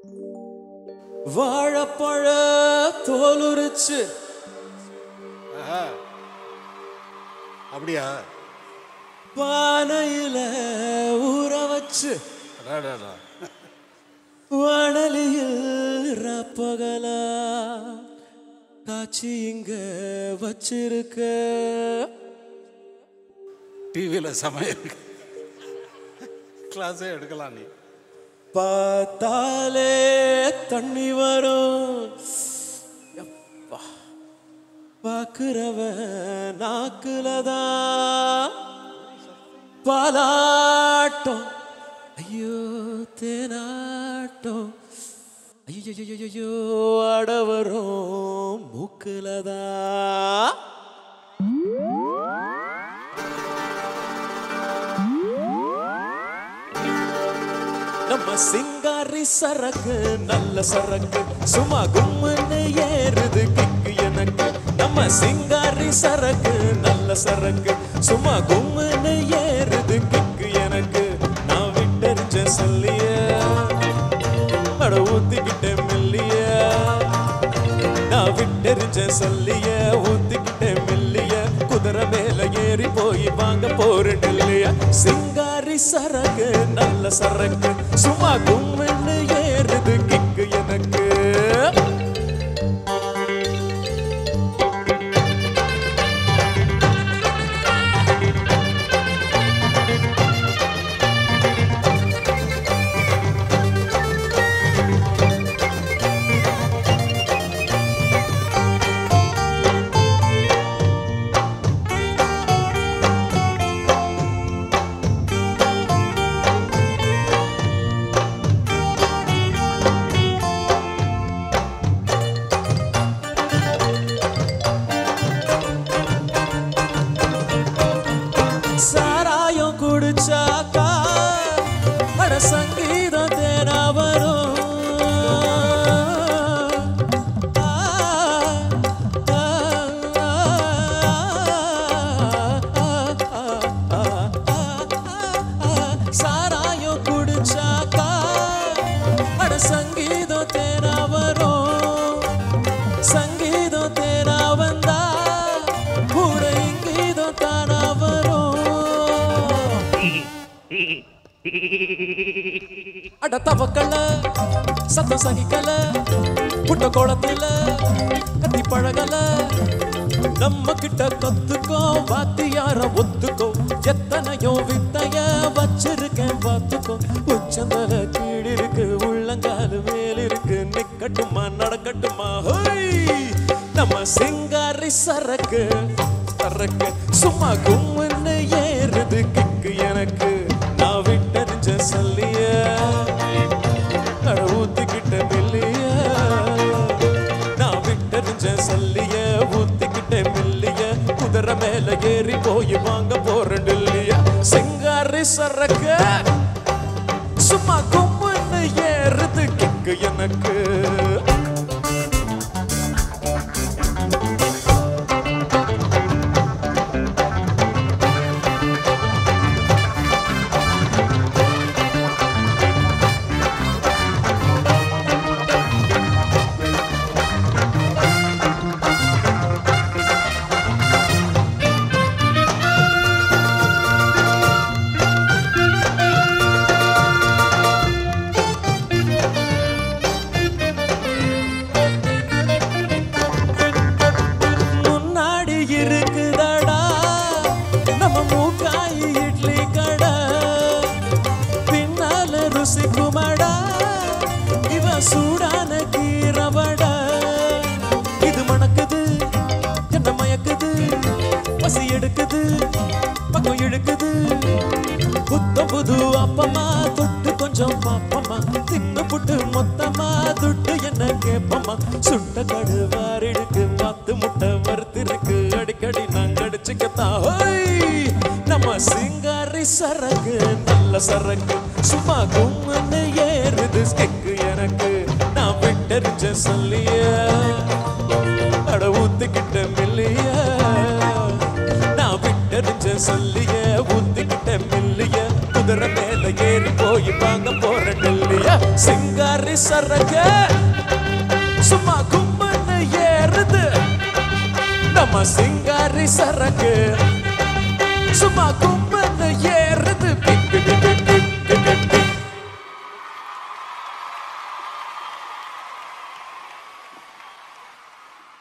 வாழைப்பழ தோலுரிச்சு. அப்படியா? பானையில ஊற வச்சு வானலியில் ரப்பகலா காட்சி இங்க வச்சிருக்க. டிவியில சமையல் கிளாஸே எடுக்கலாம். நீ பார்த்தாலே தண்ணி வரும். பார்க்கிறவன் நாக்குலதான் பாலாட்டம். ஐயோ தேனாட்டம். ஐயோ அடவரும் மூக்குலதான். நம்ம சிங்காரி சரக்கு நல்ல சரக்கு சும்மா கும்முன்னு ஏறுது கிக்கு எனக்கு. நம்ம சிங்காரி சரக்கு நல்ல சரக்கு சும்மா கும்முன்னு ஏறுது கிக்கு எனக்கு. நான் விட்டறிஞ்ச சொல்லிய அட ஊத்திக்கிட்டேன் மெல்லிய. நான் விட்டறிஞ்ச சொல்லிய ஊத்திக்கிட்டேன் மெல்லிய. குதிரை மேல ஏறி போய் வாங்க போறேன் இல்லையா. சிங்காரி சரக்கு நல்ல சரக்கு சும்மா கும்முன்னு ஏறுது கிக்கு எனக்கு. சாராயம் குடிச்சாக்கா அட சங்கீதம் தேனா வரும். சாராயம் குடிச்சாக்கா அட சங்கீதம் தேனா வரும். சங்கீதம் தேனா வந்தா கூட இங்கீதம் தானா வரும். அட தவக்கல சத்தம் சகிக்கல புட்ட கோலத்துல கத்தி பழகல. நம்ம கிட்ட கத்துக்கோ வாத்தியார ஒத்துக்கோ. எத்தனையோ வித்தைய வச்சிருக்கேன் பார்த்துக்கோ. உச்சந்தல கீழ் இருக்கு உள்ளங்காலு மேல் இருக்கு. நிக்கட்டுமா நடக்கட்டுமா ஹோய். நம்ம சிங்காரி சரக்கு சரக்கு சும்மா கும்முன்னு ஏறுது கிக்கு எனக்கு. நான் விட்டறிஞ்ச சொல்லிய அட ஊத்திக்கிட்ட மெல்லிய. நான் விட்டறிஞ்ச சொல்லிய ஊத்திக்கிட்ட மெல்லிய. குதிரை மேல ஏறி போய் வாங்க போறேன் இல்லையா. சிங்காரி சரக்கு சும்மா கும்முன்னு ஏறுது கிக்கு எனக்கு. சூடான கீரவடா இது மணக்குது என்ன மயக்குது. பசி எடுக்குது பக்கம் இழுக்குது. புத்த புது அப்பமா தொட்டு கொஞ்சம் பாப்பமா. தின்னு புட்டு மொத்தமா துட்டு என்ன கேப்பமா. சுட்ட கடுவார் இருக்கு பாத்து முட்டை வறுத்திருக்கு. அடிக்கடி நாங்க அடிச்சுக்கத்தான் ஹோய். நம்ம சிங்காரி சரக்கு நல்ல சரக்கு சும்மா கும்முன்னு ஏறுது கிக்கு எனக்கு. நான் விட்டறிஞ்ச சொல்லிய அட ஊத்திக்கிட்ட மெல்லிய. நான் விட்டறிஞ்ச சொல்லிய ஊத்திக்கிட்ட மெல்லிய. குதிரை மேல ஏறி போய் வாங்க போறேன் இல்லையா. சிங்காரி சரக்கு சும்மா கும்பன்னு ஏறுது நம்ம சிங்காரி சரக்கு சும்மா கும்ப